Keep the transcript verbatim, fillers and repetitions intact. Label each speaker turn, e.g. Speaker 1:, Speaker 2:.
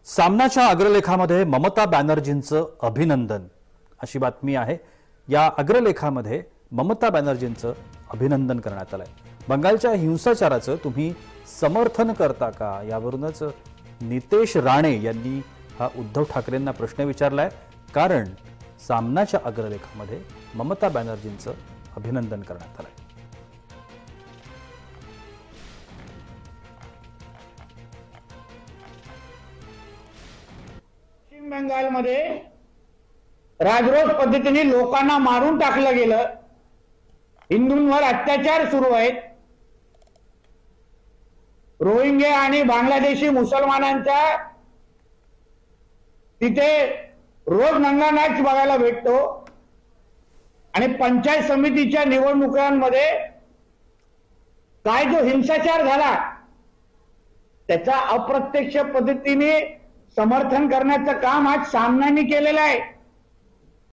Speaker 1: सामनाच्या अग्रलेखामध्ये ममता बॅनर्जींचं अभिनंदन अशी बातमी आहे। या अग्रलेखामध्ये ममता बॅनर्जींचं अभिनंदन करण्यात आलंय। बंगालच्या हिंसाचाराचं तुम्ही समर्थन करता का यावरूनच नितेश राणे यांनी हा उद्धव ठाकरेंना प्रश्न विचारलाय, कारण सामनाच्या अग्रलेखामध्ये ममता बॅनर्जींचं अभिनंदन करण्यात आलंय।
Speaker 2: पश्चिम बंगालमध्ये राजरोस पद्धतीने लोकांना मारून टाकलं गेलं, हिंदूंवर अत्याचार सुरू आहेत, रोहिंग्या आणि बांगलादेशी मुसलमानांचा तिथे रोज नंगा नाच बघायला भेटतो आणि पंचायत समितीच्या निवडणुकांमध्ये काय जो हिंसाचार झाला त्याचा अप्रत्यक्ष पद्धतीने समर्थन करण्याचं काम आज सामनाने केलेलं आहे।